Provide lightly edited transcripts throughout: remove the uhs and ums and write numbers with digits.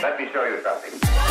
Let me show you something.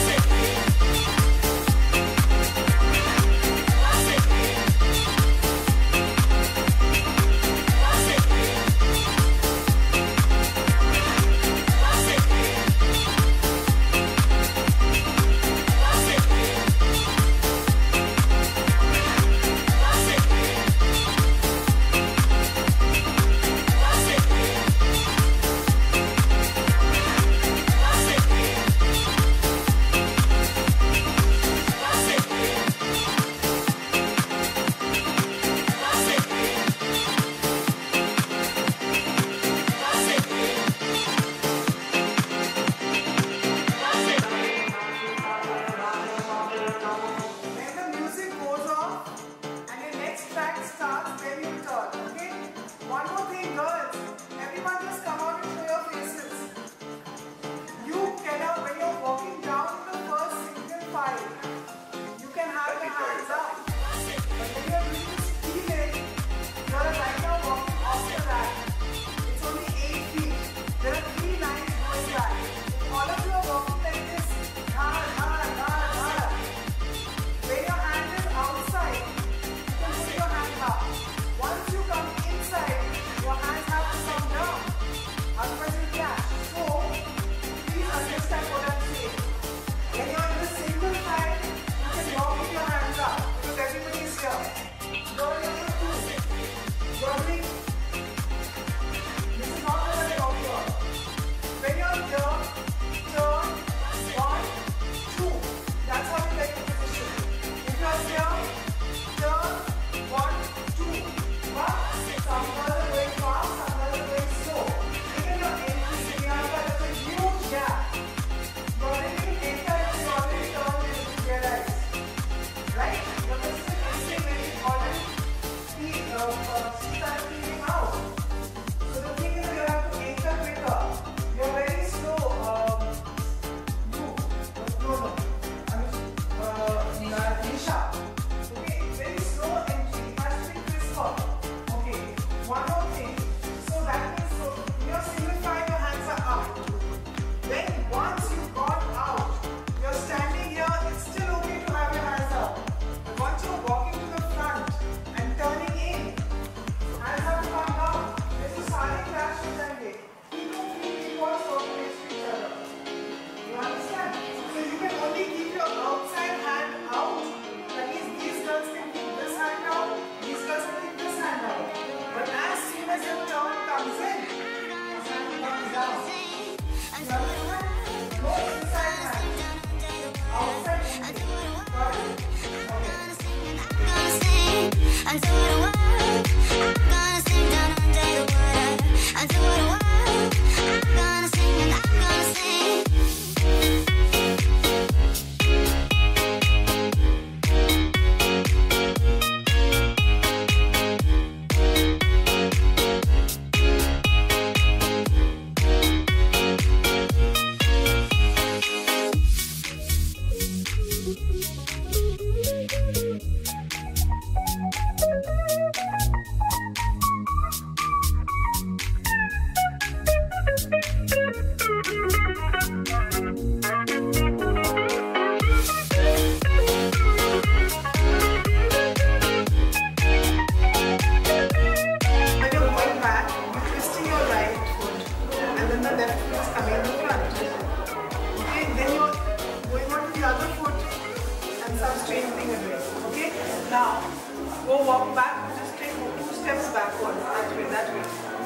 Now, go walk back, just take 2 steps backward, that way.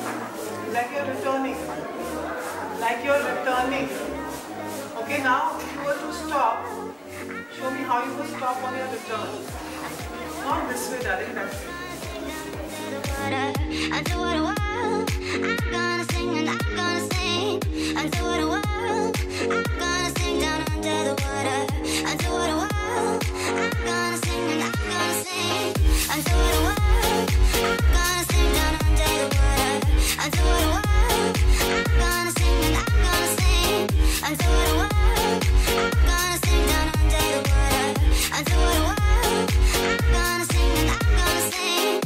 Like you're returning. Like you're returning. Okay, now if you were to stop, show me how you will stop on your return. Not this way, darling, that way. Until what a world, I'm gonna sing and I'm gonna sing. Until what a world, I'm gonna sing down under the water. Until what a world, I'm gonna sing and I'm gonna sing. Until what a world, I'm gonna sing down under the water. Until what a world, I'm gonna sing and I'm gonna sing. Until what a world, I'm gonna sing down under the water. Until what a world, I'm gonna sing and I'm gonna sing.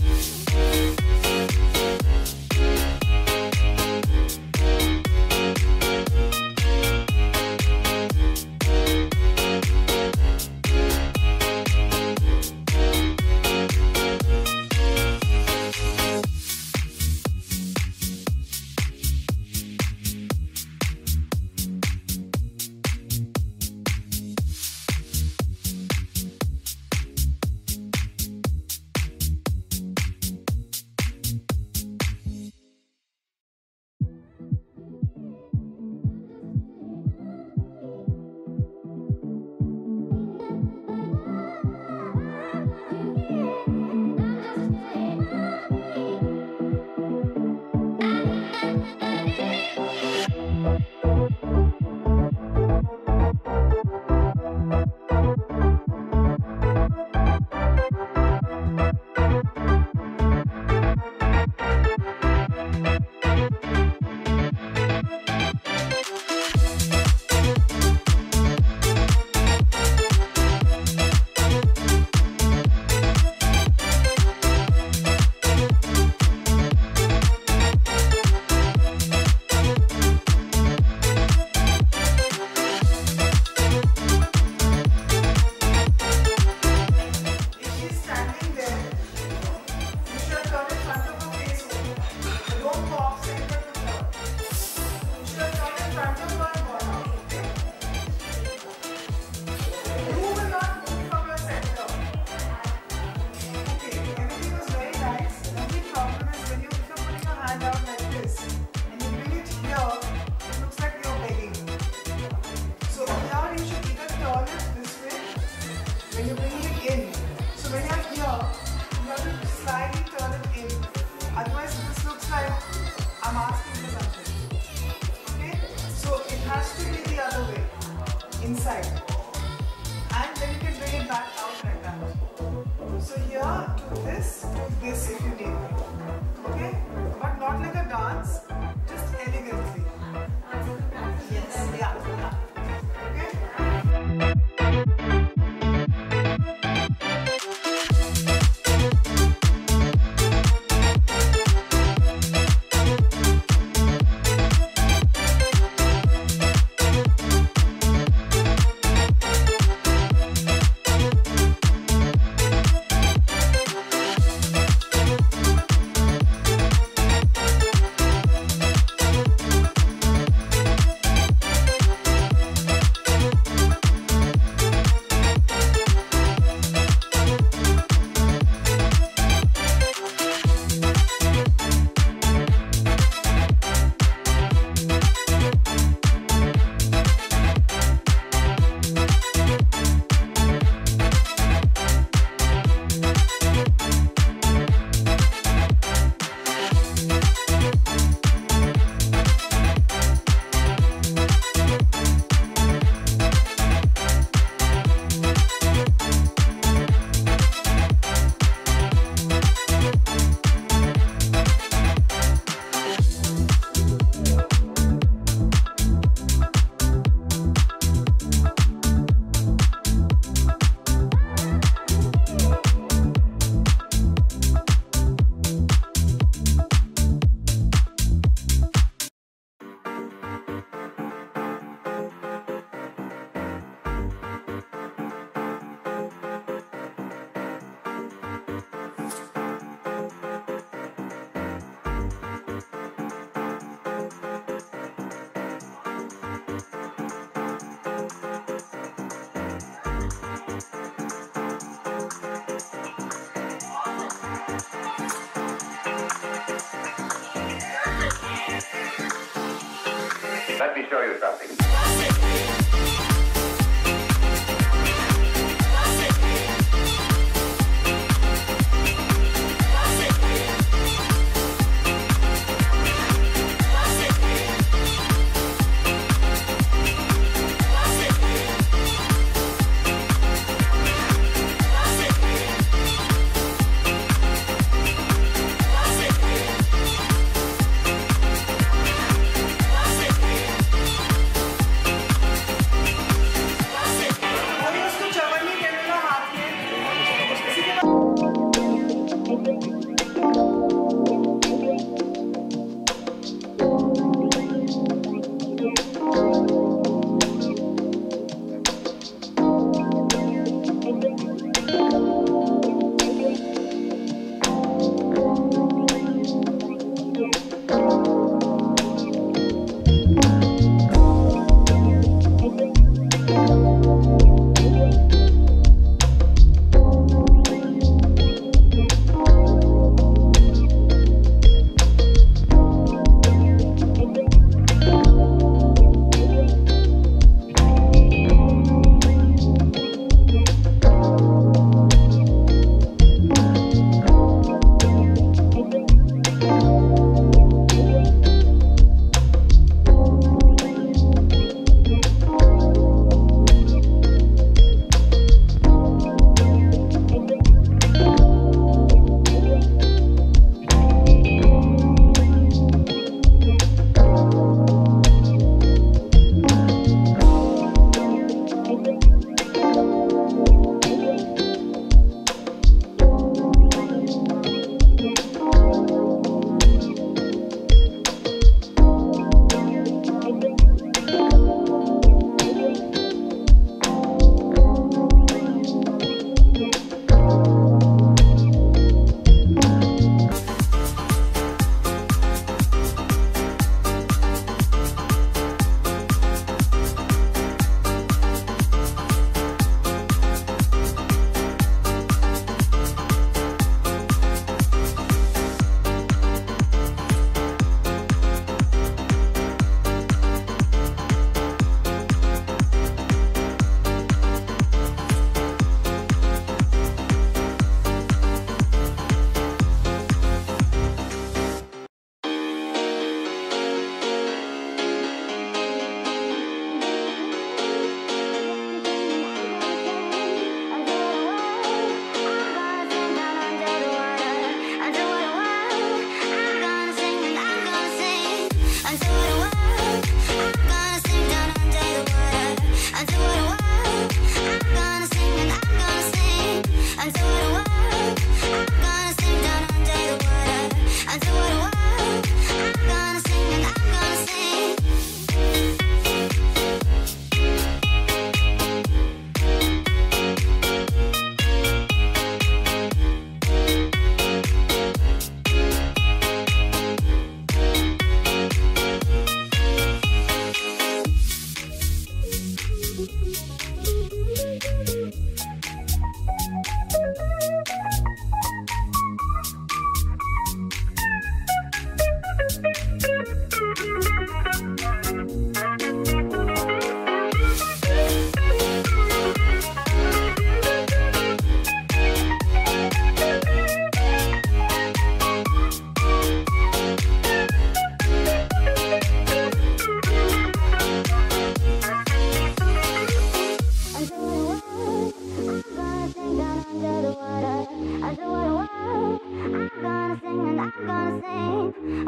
inside. And then you can bring it back out like that. So here, do this if you need. Okay? But not like a dance, just elegantly. Yes, yeah. Okay? Let me show you something.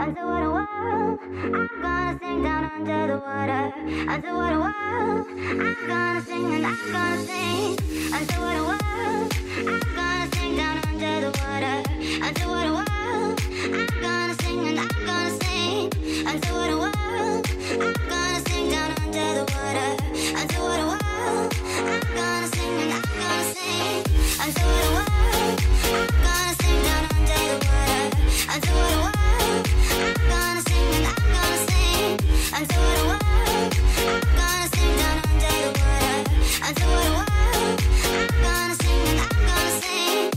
Until what a world, I'm gonna sing down under the water. Until what a world, I'm gonna sing and I'm gonna sing. Until what a world, I'm gonna sing down under the water. Until what a world, I'm gonna sing and I'm gonna sing. Until what a world, I'm gonna sing down under the water. Until what a world, I'm gonna sing and I'm gonna sing. Until what a world, I'm gonna sing down under the water. Until what a world, I'm gonna sing and I'm gonna sing. Until what a world, I'm gonna sing down under the water. Until what a world, I'm gonna sing and I'm gonna sing.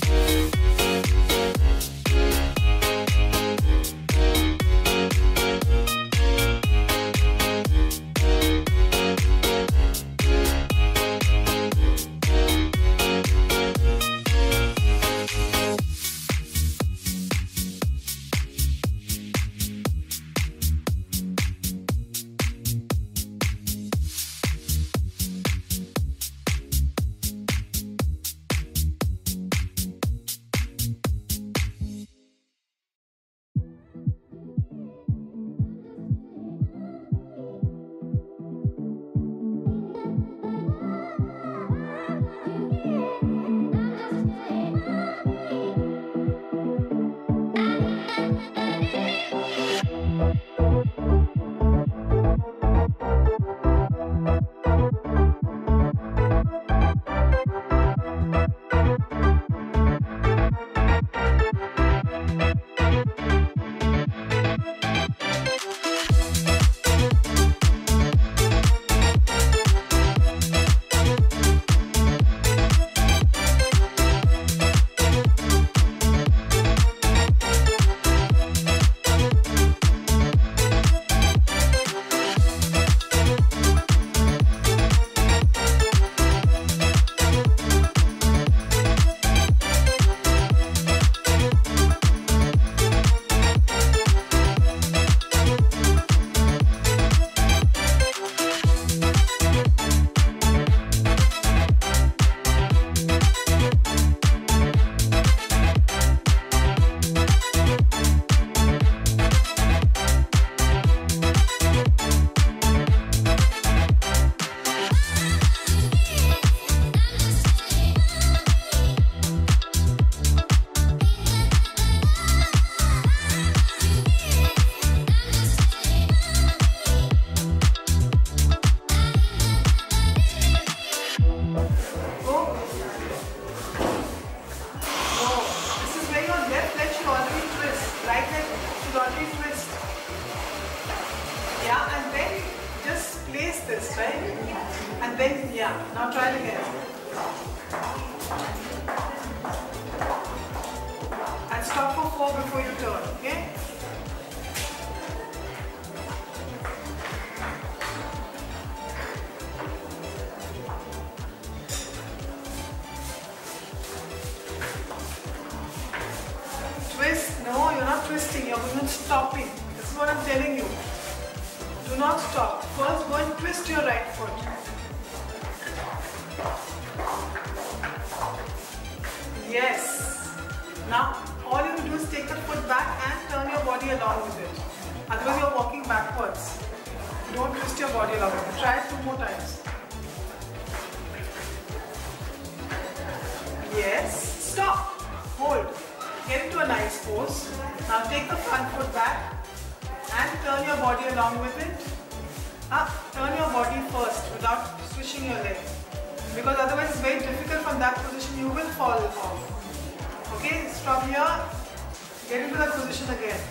Now try it again. And stop for 4 before you turn, okay? Twist. No, you're not twisting, you're going to stopping. This is what I'm telling you. Do not stop. First go and twist your right foot. Yes. Now all you have to do is take the foot back and turn your body along with it. Otherwise you're walking backwards. Don't twist your body along with it. Try it 2 more times. Yes. Stop. Hold. Get into a nice pose. Now take the front foot back and turn your body along with it. Turn your body first without switching your leg. Because otherwise it's very difficult from that position, you will fall off. Okay, from here, get into that position again.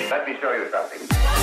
Let me show you something.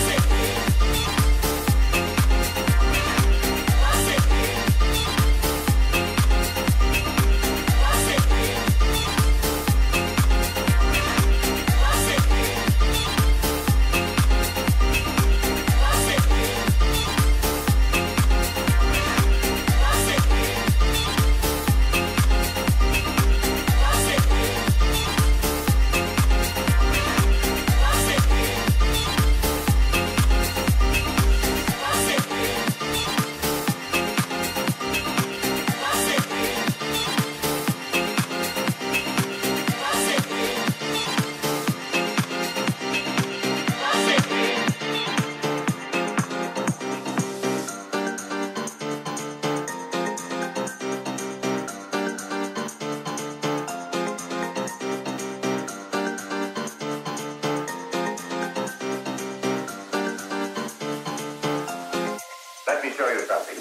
Let me show you something.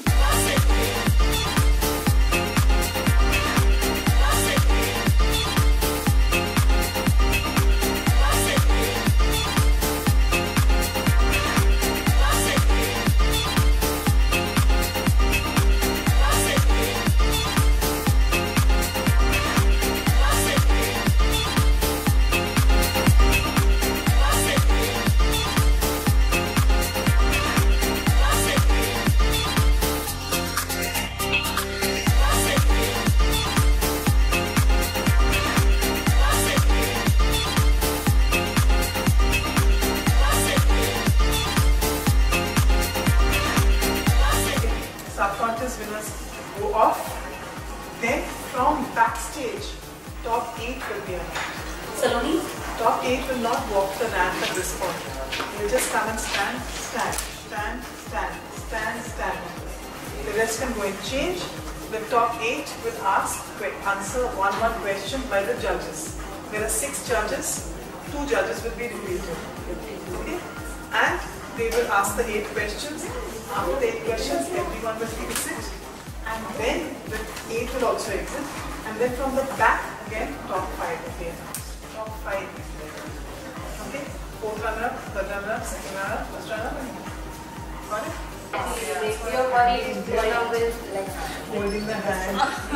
Subconscious winners go off. Then from backstage, top 8 will be announced. Saloni? Top 8 will not walk the ramp at this point. They'll just come and stand, stand, stand, stand, stand, stand. The rest can go and change. The top 8 will answer one question by the judges. There are 6 judges. 2 judges will be repeated. Okay? And they will ask the 8 questions. After the 8 questions, everyone will exit. And then the 8 will also exit. And then from the back, again, top 5 will be announced. Top 5. Okay? 4th runner-up, 3rd runner-up, 2nd runner-up, 1st runner-up. Got it? Your body is one of this, like, Holding the hand.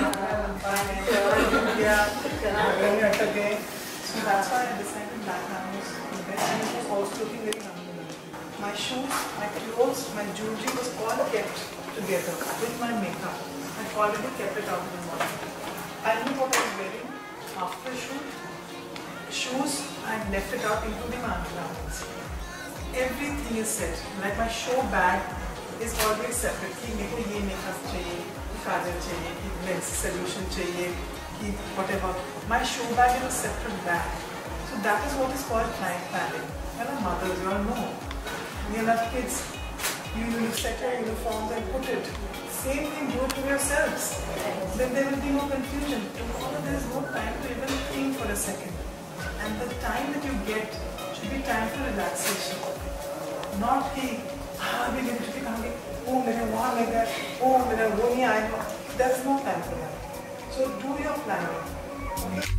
Yeah. Okay. So that's why I decided black animals to best. And it was also looking very humble. My shoes, my clothes, my jewelry was all kept together with my makeup. I've already kept it out in the morning. I knew what I was wearing after shoot. Shoes, I left it out including my undergarments. Everything is set. Like my show bag is always separate. कि मेरे को ये makeup चाहिए, कि काजल चाहिए, कि lens solution चाहिए, कि whatever. My show bag is a separate bag. So that is what is called client planning. You are mothers, you all know. You have kids. You set your uniforms and put it. Same thing, do it to yourselves. Then there will be no confusion. Tomorrow there is no time to even think for a second. And the time that you get should be time for relaxation. Not the, we need to think, oh, मेरे वहाँ लग गया, oh, मेरा वो नहीं आया. There is no time for that. So do your planning.